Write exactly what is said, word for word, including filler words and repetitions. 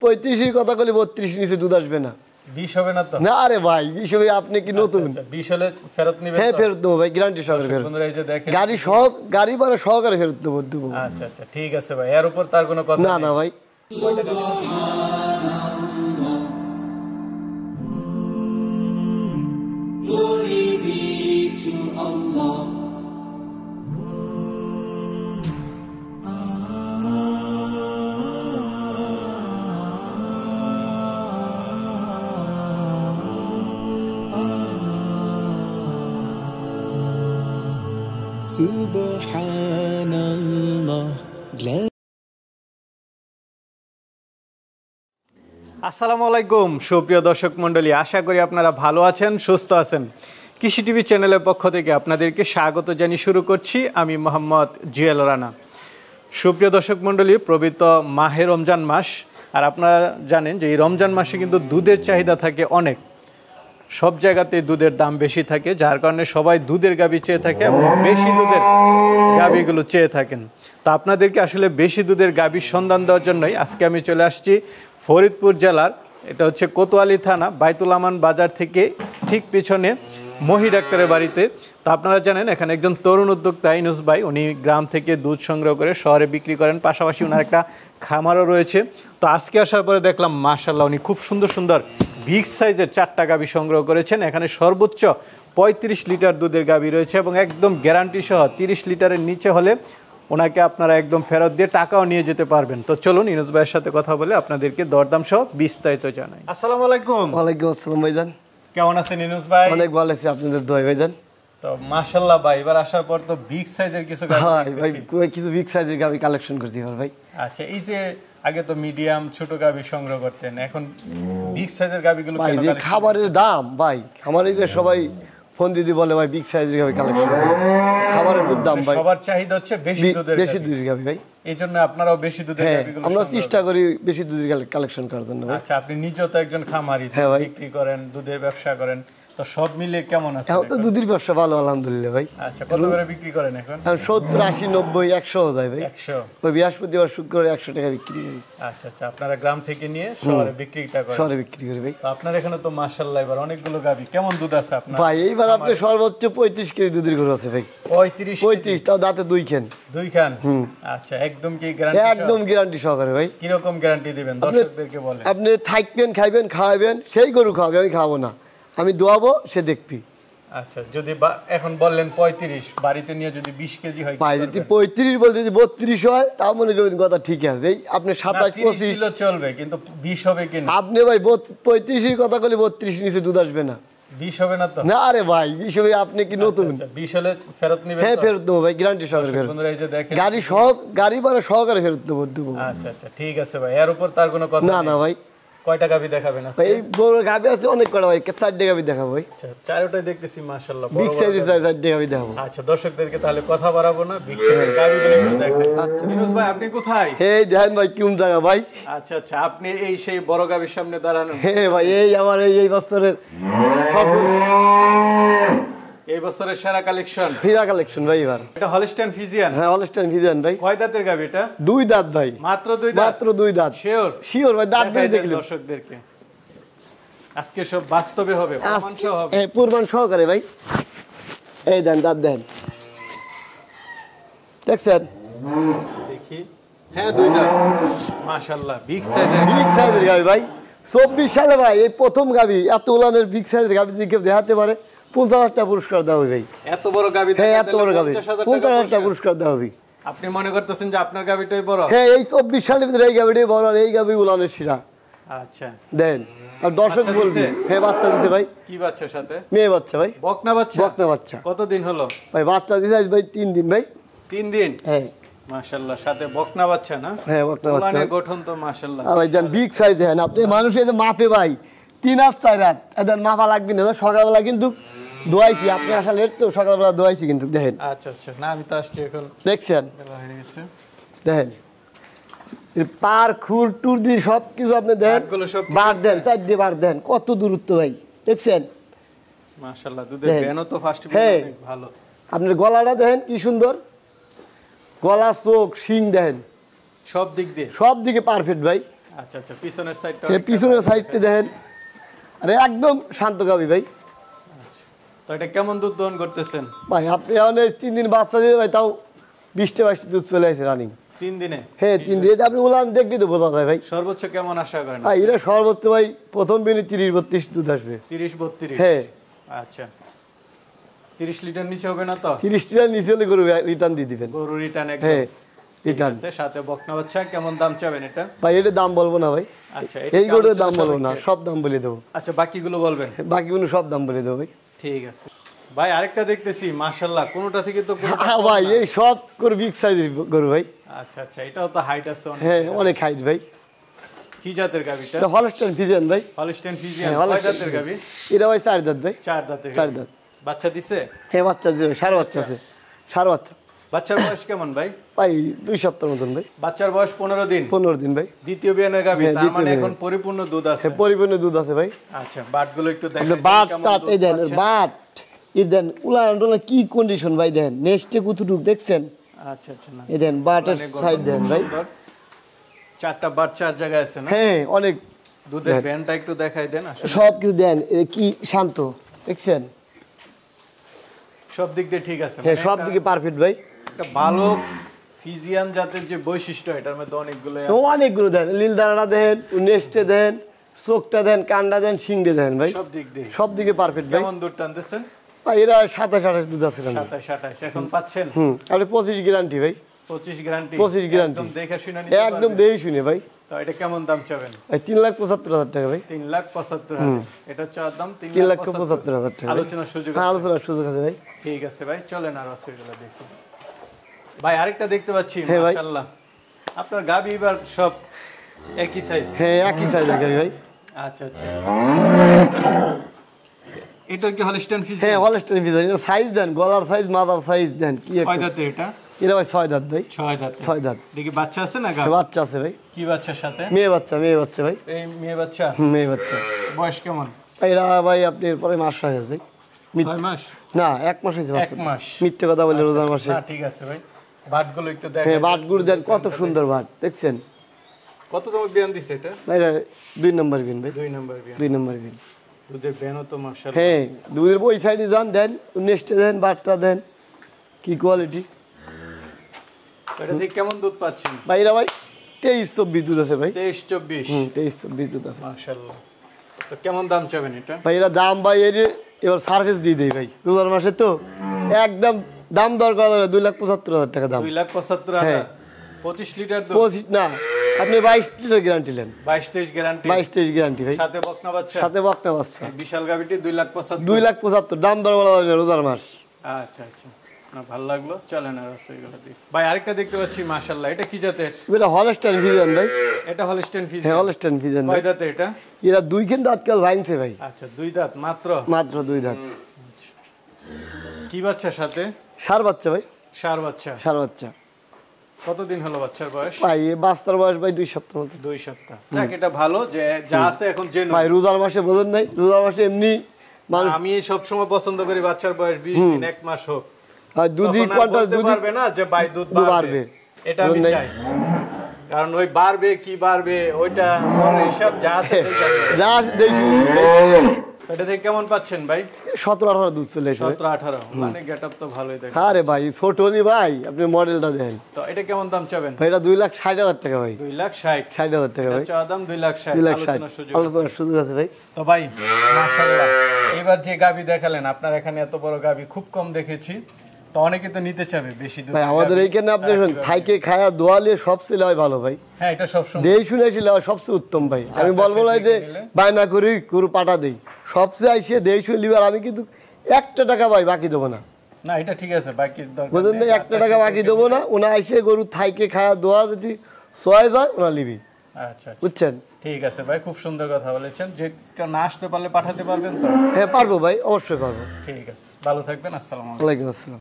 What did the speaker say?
পঁয়ত্রিশের কথা বলি বত্রিশ নিচে দুধ আসবে না। বিশ হবে না তো? না আরে ভাই বিশ হবে, আপনি কি নতুন? বিশ হলে ফেরত নেবেন? হ্যাঁ ফেরত দেবো ভাই, গ্যারান্টি সহকারে ফেরত। বন্ধুরা এই যে দেখেন গাড়ি সহ গাড়ি ভাড়া সহকারে ফেরত দেবো দেবো। আচ্ছা আচ্ছা ঠিক আছে ভাই, এর উপর তার কোনো কথা না না ভাই। Glory be to Allah. Subhanallah. আসসালামু আলাইকুম সুপ্রিয় দর্শক মণ্ডলী, আশা করি আপনারা ভালো আছেন, সুস্থ আছেন। কৃষি টিভি চ্যানেলের পক্ষ থেকে আপনাদেরকে স্বাগত জানিয়ে শুরু করছি আমি মোহাম্মদ জুয়েল রানা। সুপ্রিয় দর্শক মণ্ডলী, পবিত্র মাহে রমজান মাস, আর আপনারা জানেন যে এই রমজান মাসে কিন্তু দুধের চাহিদা থাকে অনেক, সব জায়গাতেই দুধের দাম বেশি থাকে, যার কারণে সবাই দুধের গাভী চেয়ে থাকে এবং বেশি দুধের গাভীগুলো চেয়ে থাকেন। তো আপনাদেরকে আসলে বেশি দুধের গাভীর সন্ধান দেওয়ার জন্যই আজকে আমি চলে আসছি ফরিদপুর জেলার, এটা হচ্ছে কোতোয়ালি থানা বাইতুল আমান বাজার থেকে ঠিক পিছনে মহি ডাক্তারের বাড়িতে। তো আপনারা জানেন এখানে একজন তরুণ উদ্যোক্তা ইনুস ভাই, উনি গ্রাম থেকে দুধ সংগ্রহ করে শহরে বিক্রি করেন, পাশাপাশি ওনার একটা খামারও রয়েছে। তো আজকে আসার পরে দেখলাম মাশাআল্লাহ উনি খুব সুন্দর সুন্দর বিগ সাইজের চারটা গাভী সংগ্রহ করেছেন। এখানে সর্বোচ্চ পঁয়ত্রিশ লিটার দুধের গাভী রয়েছে এবং একদম গ্যারান্টি সহ তিরিশ লিটারের নিচে হলে ওনাকে আপনারা একদম ফেরত দিয়ে টাকাও নিয়ে যেতে পারবেন। তো চলুন ইনুস ভাইয়ের সাথে কথা বলে আপনাদেরকে দরদাম সহ বিস্তারিত জানাই। আসসালামু আলাইকুম। ওয়ালাইকুম আসসালাম ভাইজান, কেমন আছেন ইনুস ভাই? অনেক ভালো আছি, আপনাদের দোয়া ভাইজান। তো মাশাআল্লাহ ভাই, এবার আসার পর তো বিগ সাইজের কিছু গাভী ভাই ভাই কিছু বিগ সাইজের গাভী কালেকশন করছি ভাই। আচ্ছা, এই যে আগে তো মিডিয়াম ছোট গাভী সংগ্রহ করতেন, এখন বিগ সাইজের গাভীগুলো ভাই কেন যে কালেকশন? খাবারের দাম ভাই, খামারের সবাই ফোন দিদি বলে ভাই বিগ সাইজের গাভী কালেকশন করে, খাবারের খুব দাম ভাই, সবার চাহিদা হচ্ছে বেশি দুধের বেশি দুধের গাভী ভাই। এইজন্য আপনারাও বেশি দুধের হ্যাঁ গাভীগুলো আমরা সংগ্রহ চেষ্টা করেন। করি বেশি দুধের কালেকশন করার জন্য ভাই। আচ্ছা, আপনি নিজেও তো একজন খামারি, হ্যাঁ ভাই। বিক্রি করেন, দুধের ব্যবসা করেন, তো সব মিলে কেমন আছে এখন তো দুধের ব্যবসা ভালো আলহামদুলিল্লাহ ভাই। আচ্ছা, কত করে বিক্রি করেন এখন? এখন সত্তর আশি নব্বই একশো যায় ভাই। একশো? ওই বৃহস্পতিবার শুক্রবার একশো টাকা বিক্রি করি। আচ্ছা আচ্ছা, আপনারা গ্রাম থেকে নিয়ে শহরে বিক্রিটা করেন? শহরে বিক্রি করি ভাই। তো আপনার এখানে তো মাশাআল্লাহ এবার অনেকগুলো গাভী, কেমন দুধ আছে আপনার ভাই? এইবার আপনি সর্বোচ্চ পঁয়ত্রিশ কেজি দুধের গরু আছে ভাই। পঁয়ত্রিশ? পঁয়ত্রিশ, তাও দাঁতে দুই খান। দুই খান? আচ্ছা, একদম কি গ্যারান্টি? একদম গ্যারান্টি সহকারে ভাই। কিরকম গ্যারান্টি দিবেন দর্শকদেরকে বলেন? আপনি থাকবেন, খাইবেন, খাওয়াবেন, সেই গরু খাওয়াবে, আমি খাওয়াবো না, আমি দোয়াবো, সে দেখবি। আচ্ছা, যদি এখন বললেন পঁয়ত্রিশ, বাড়িতে নিয়ে যদি বিশ কেজি হয়? ভাই যদি পঁয়ত্রিশ বলতে যদি বত্রিশ হয় তাও মনে করবেন কথা ঠিক আছে। এই আপনি সাতাশ পঁচিশ কিলো চলবে, কিন্তু বিশ হবে কিনা? আপনি ভাই পঁয়ত্রিশের কথা বলে বত্রিশ নিচে দুধ আসবে না। বিশ হবে না তো? না আরে ভাই বিশ হবে, আপনি কি নতুন? বিশ হলে ফেরত নেবেন? হ্যাঁ ফেরত দেবো ভাই, গ্যারান্টি সহকারে ফেরত। বন্ধুরা এই যে দেখেন গাড়ি সহ গাড়ি ভাড়া সহকারে ফেরত দেবো দেবো। আচ্ছা আচ্ছা ঠিক আছে ভাই, এর উপর তার কোনো কথা না না ভাই। কয়টা গাভী দেখাবেন আজকে? এই বড় গাভী আছে অনেক কটা ভাই, চারটে গাভী দেখাবো ভাই। আচ্ছা, চারটাই দেখতেছি মাশাআল্লাহ বিগ সাইজের চারটে গাভী দেখাবো। আচ্ছা, দর্শকদেরকে তাহলে কথা বাড়াবো না, বিগ সাইজের গাভীগুলো একটু দেখাই। আচ্ছা ইনুস ভাই, আপনি কোথায়? এই দেখেন ভাই কোন জায়গা ভাই। আচ্ছা আচ্ছা, আপনি এই সেই বড় গাভীর সামনে দাঁড়ানো? হ্যাঁ ভাই, এই আমার এই এই বছরের এই বছরের সেরা কালেকশন, ফিরা কালেকশন ভাই এবার। এটা হলস্টাইন ফ্রিজিয়ান? হ্যাঁ হলস্টাইন ফ্রিজিয়ান ভাই। কয় দাঁতের গাভী এটা? দুই দাঁত ভাই। মাত্র দুই দাঁত? মাত্র দুই দাঁত। শিওর? শিওর ভাই, দাঁত দিয়ে দেখলেন। দর্শকদেরকে আজকে সব বাস্তবে হবে, প্রমাণ সহ হবে? এই প্রমাণ সহকারে ভাই। এই দেন দাঁত দেন, দেখছেন? দেখি, হ্যাঁ দুই দাঁত মাশাআল্লাহ, বিগ সাইজের বিগ সাইজের গাভী ভাই। চব্বিশ সালে ভাই এই প্রথম গাভী, এত উলানের বিগ সাইজের গাভী যদি কেউ দেখাতে পারে পঞ্চাশ হাজার টাকা পুরস্কার দেওয়া হবে ভাই। এত বড় গাভী? হ্যাঁ এত বড় গাভী পঞ্চাশ হাজার টাকা পুরস্কার দেওয়া হবে। আপনি মনে করতেছেন যে আপনার গাভীটাই বড়? হ্যাঁ এই চব্বিশ সালের ভিতরে এই গাভীটাই বড়, আর এই গাভী উলানের শিরা। আচ্ছা দেন, আর দর্শক বলবে। হ্যাঁ বাচ্চা দিতে ভাই। কি বাচ্চার সাথে? মেয়ে বাচ্চা ভাই। বকনা বাচ্চা? বকনা বাচ্চা। কতদিন হলো ভাই বাচ্চা দিতে ভাই? তিন দিন ভাই। তিন দিন? হ্যাঁ মাশাআল্লাহ, সাথে বকনা বাচ্চা না? হ্যাঁ বকনা বাচ্চা। উলানের গঠন তো মাশাআল্লাহ ভাই জান বিগ সাইজ। হ্যাঁ আপনি মানুষ এই যে মাপে ভাই তিন হাত চার হাত, এদের মাপা লাগবে না। সকালবেলা কিন্তু দোয়াইছি, আপনি আসলে তো সকালবেলা দোয়াইছি কিন্তু দেখেন। আচ্ছা আচ্ছা, না আমি তো আসছি এখন। দেখছেন? বেলা হয়ে গেছে, দেখেন পার খুর টুর দিয়ে সব কিছু আপনি দেন, বার দেন, চার দিয়ে বার দেন, কত দূরত্ব ভাই দেখছেন? মাশাআল্লাহ, দুধের বেনও তো ফার্স্ট হ্যাঁ ভালো। আপনার গলাটা দেখেন কি সুন্দর, গলা চোখ শিং দেখেন, সব দিক দিয়ে সব দিকে পারফেক্ট ভাই। আচ্ছা আচ্ছা পিছনের সাইডটা এই পিছনের সাইডটা দেখেন আরে একদম শান্ত গাবি ভাই। তো এটা কেমন দুধ দহন করতেছেন ভাই আপনি এখন এই তিন দিন বাচ্চা দিয়ে ভাই তাও বিশটা বাইশটা দুধ চলে আসে রানিং। তিন দিনে হ্যাঁ তিন দিনে আপনি উলান দেখবি তো বোঝা যায় ভাই। সর্বোচ্চ কেমন আশা করেন? ভাই এরা সর্বোচ্চ ভাই প্রথম দিনে তিরিশ বত্রিশ দুধ আসবে। তিরিশ বত্রিশ হ্যাঁ আচ্ছা তিরিশ লিটার নিচে হবে না তো? তিরিশ লিটার নিচে হলে গরু রিটার্ন দিয়ে দিবেন। গরু রিটার্ন হ্যাঁ একদম রিটার্ন। আছে সাথে বকনা বাচ্চা। কেমন দাম চাবেন এটা? ভাই এটা দাম বলবো না ভাই, আচ্ছা এই এটা গরুর দাম আলোচনা বলবো না, সাপেক্ষে। সব দাম বলে দেবো। আচ্ছা বাকিগুলো বলবেন? বাকিগুলো সব দাম বলে দেবো ভাই। ঠিক আছে ভাই। আরেকটা দেখতেছি মাশাআল্লাহ কোনোটা থেকে তো কোনোটা হ্যাঁ কম ভাই না। এই সব গরু বিগ সাইজের গরু ভাই। আচ্ছা আচ্ছা এটাও তো হাইট আছে অনেক। হ্যাঁ অনেক হাইট ভাই। কি জাতের গাবিটা? এটা হলস্টাইন ফ্রিজিয়ান ভাই। Holstein Friesian. হ্যাঁ, কয় হলস্টাইন দাঁতের গাবি? এটা ভাই চার দাঁত ভাই। চার দাঁতের চার গাবি। দাঁত। বাচ্চা দিছে? হ্যাঁ বাচ্চা দিবে, সাড়ে বাচ্চা আছে, সাড়ে বাচ্চা। বাচ্চার বয়স কেমন ভাই? ভাই দুই সপ্তাহ মতন ভাই। বাচ্চার বয়স পনেরো দিন। পনেরো দিন ভাই। দ্বিতীয় বিয়ানের গাবি, হ্যাঁ, তার দ্বিতীয় মানে বিয়ানের। এখন পরিপূর্ণ দুধ আছে। হ্যাঁ পরিপূর্ণ দুধ আছে ভাই। আচ্ছা বাটগুলো একটু আপনি দেখেন। বাট টাট এই দেন বাট এই দেন উলান টুলান কি কন্ডিশন ভাই দেন, নেক্সটে কতটুক দেখছেন? আচ্ছা আচ্ছা না এই দেন বাটের মানে সাইড দেন ভাই। সুন্দর। চারটা বাট চার জায়গায় আছে না? হ্যাঁ অনেক দুধের ভ্যানটা একটু দেখাই দেন আসলে। সব কিছু দেন, এ কি শান্ত দেখছেন? সব দিক দিয়ে ঠিক আছে। হ্যাঁ মানে সব একটা- দিকে পারফেক্ট ভাই। একটা ভালো ফিজিয়ান জাতের যে বৈশিষ্ট্য এটার মধ্যে অনেকগুলো তো অনেকগুলো দেন, লীল দানাটা দেন, নেক্সটে দেন, চোখটা দেন, কান্ডা দেন, শিংড়ে দেন ভাই। সব দিক দিয়ে। সব দিকে পারফেক্ট ভাই। কেমন দুধ টানতেছেন? ভাই এরা সাতাশ আঠাশ দুধ আছে রান্না। সাতাশ আঠাশ এখন পাচ্ছেন? হুম আপনি পঁচিশ গ্যারান্টি ভাই। পঁচিশ গ্যারান্টি? পঁচিশ গ্যারান্টি। একদম দেখে শুনে নিতে একদম পারবেন? দেই শুনে ভাই। তো এটা কেমন দাম চাবেন? ভাই তিন লাখ পঁচাত্তর হাজার টাকা ভাই। তিন লাখ পঁচাত্তর হাজার। এটা চার দাম তিন তিন লাখ লাখ পঁচাত্তর হাজার টাকা ভাই। আলোচনার সুযোগ হ্যাঁ আছে। আলোচনার সুযোগ আছে ভাই। ঠিক আছে ভাই চলেন আর অসুবিধা দেখুন। ভাই আরেকটা দেখতে পাচ্ছি হ্যাঁ ভাই। মাশাআল্লাহ আপনার গাবি এবার সব একই সাইজ। হ্যাঁ একই সাইজের গাড়ি ভাই। আচ্ছা আচ্ছা এটা কি হলস্টাইন হ্যাঁ ফ্রিজিয়ান? Holstein Friesian. এটা সাইজ দেন, গলার সাইজ, মাথার সাইজ দেন কি কয় একটা। দাঁতে এটা? এটা ভাই ছয় দাঁত ভাই। ছয় দাঁত। ছয় দাঁত। দেখি বাচ্চা আছে না গাবি? বাচ্চা আছে ভাই। কি বাচ্চার সাথে? মেয়ে বাচ্চা, মেয়ে বাচ্চা ভাই। এই মেয়ে বাচ্চা। হুম, মেয়ে বাচ্চা। বয়স কেমন? ভাই এরা ভাই আপনি পরে মাস হয়ে গেছে ভাই। মিথ- ছয় মাস? না এক মাস হয়েছে এক বাচ্চা। মাস। মিথ্যে কথা বলে রোজার মাসে। না ঠিক আছে ভাই বাটগুলো একটু দেখেন। হ্যাঁ বাটগুলো দেন, কত সুন্দর বাট দেখছেন কত তোমার বিয়ান দিছে এটা? ভাই? এটা দুই নম্বর বিন ভাই। দুই নাম্বার বিয়ান। দুই নম্বর বিন। দুধের ব্যানও তো মাশাআল্লাহ। হ্যাঁ দুধের ওই সাইডে যান দেন, নেক্সটে দেন, বাটটা দেন, কি কোয়ালিটি এটা থেকে কেমন দুধ পাচ্ছেন? ভাই। এরা ভাই তেইশ চব্বিশ দুধ আছে ভাই। তেইশ চব্বিশ। হুম তেইশ চব্বিশ দুধ আছে মাশাআল্লাহ। তো কেমন দাম চাবেন এটা? ভাই। এরা দাম ভাই এই যে এবার সার্ভিস দিয়ে দেয় ভাই, রোজার মাসে তো একদম দাম দর করা যাবে দুই লাখ পঁচাত্তর হাজার টাকা দাম। দুই লাখ পঁচাত্তর হ্যাঁ। হাজার। পঁচিশ লিটার দুধ। পঁচিশ না আপনি বাইশ লিটার গ্যারান্টি নেন। বাইশ তেইশ গ্যারান্টি। বাইশ তেইশ গ্যারান্টি ভাই। সাথে বকনা বাচ্চা। সাথে বকনা বাচ্চা। এই বিশাল গাবিটি দুই লাখ পঁচাত্তর। দুই লাখ পঁচাত্তর দাম দর বলা যাবে না রোজার মাস। আচ্ছা আচ্ছা না ভালো লাগলো চলেন আর রসইগুলো দেখি। ভাই আরেকটা দেখতে পাচ্ছি মাশাআল্লাহ এটা কি জাতের? এটা হলস্টাইন ফ্রিজিয়ান ভাই। এটা হলস্টাইন হ্যাঁ ফ্রিজিয়ান। হলস্টাইন ফ্রিজিয়ান ভাই। কয় দাঁতে এটা? এরা দুই কেন দাঁত কাল ভাঙছে ভাই। আচ্ছা দুই দাঁত মাত্র? মাত্র দুই দাঁত। কি বাচ্চার সাথে? সার বাচ্চা ভাই। সার বাচ্চা। সার বাচ্চা। কতদিন হলো বাচ্চার বয়স? ভাই এই বাচ্চার বয়স ভাই দুই সপ্তাহ মতো। দুই সপ্তাহ। যাক এটা ভালো যে যা আছে এখন জেনে। ভাই রোজার মাসে বোঝেন নাই, রোজার মাসে এমনি মানুষ আমি সব সময় পছন্দ করি বাচ্চার বয়স বিশ দিন এক মাস হোক। আর দুধই তখন আর কোয়ান্টাল বলতে দুধই পারবে না যে ভাই দুধ দুধ বাড়বে বাড়বে। এটা আমি বুঝলেন? চাই কারণ ওই বাড়বে কি বাড়বে ওইটা পরে হিসাব যা আছে তাই জানবে। যা দেখি এটা থেকে কেমন পাচ্ছেন ভাই? সতেরো আঠারো দুধ চলে এসে সতেরো আঠারো মানে গেট আপ তো ভালোই দেখে। আরে ভাই ছোট নি ভাই, আপনি মডেলটা দেন তো এটা কেমন দাম চাবেন? ভাই। এটা দুই লাখ ষাট হাজার টাকা ভাই। দুই লাখ ষাট। ষাট হাজার টাকা ভাই। চাওয়া দাম দুই লাখ ষাট। দুই লাখ ষাট আলোচনার সুযোগ আছে। আলোচনার সুযোগ আছে ভাই। তো ভাই মাশাআল্লাহ এবার যে গাবি দেখালেন আপনার এখানে এত বড় গাবি খুব কম দেখেছি, তো অনেকে তো নিতে চাবে বেশি দুধ। ভাই আমাদের এইখানে আপনি থাইকে খায়া দোয়ালে সব ছেলে হয় ভালো ভাই। হ্যাঁ এটা সব সময় দেই শুনে ছিল সবচেয়ে উত্তম ভাই। আমি বলবো না যে বায়না করি গরু পাটা দেই, সবচেয়ে আইসে দেই শুনে লিবার আমি কিন্তু একটা টাকা ভাই বাকি দেবো না। না এটা ঠিক আছে বাকি দরকার বুঝলেন নেই। না, একটা টাকা বাকি দেবো না। ওনা আইসে গরু থাইকে খায়া দোয়া যদি ছয় যায় ওনা লিবি, আচ্ছা আচ্ছা বুঝছেন? ঠিক আছে ভাই খুব সুন্দর কথা বলেছেন। যে কেউ না আসতে পারলে পাঠাতে পারবেন তো? হ্যাঁ পারবো ভাই, অবশ্যই পারবো। ঠিক আছে ভালো থাকবেন। আসসালামু আলাইকুম। ওয়ালাইকুম আসসালাম।